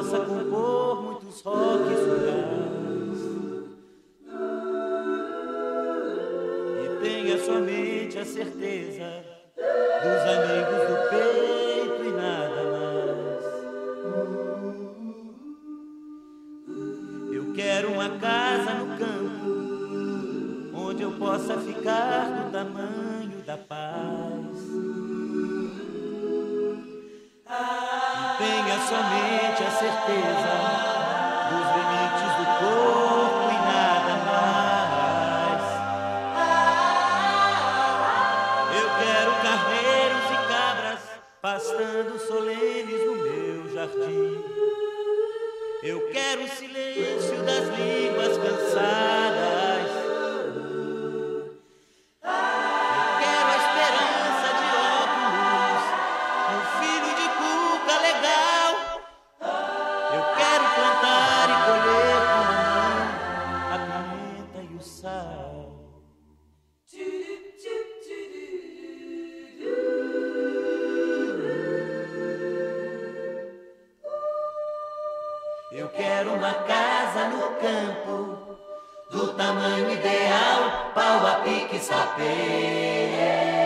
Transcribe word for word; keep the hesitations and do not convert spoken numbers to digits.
possa compor muitos rocks legais e tenha somente a certeza dos amigos do peito e nada mais. Eu quero uma casa no campo onde eu possa ficar do tamanho da paz. Tenha somente a certeza dos limites do corpo e nada mais. Eu quero carneiros e cabras pastando solenes no meu jardim. Eu quero o silêncio das línguas cansadas. Eu quero uma casa no campo, do tamanho ideal, pau a pique sapê.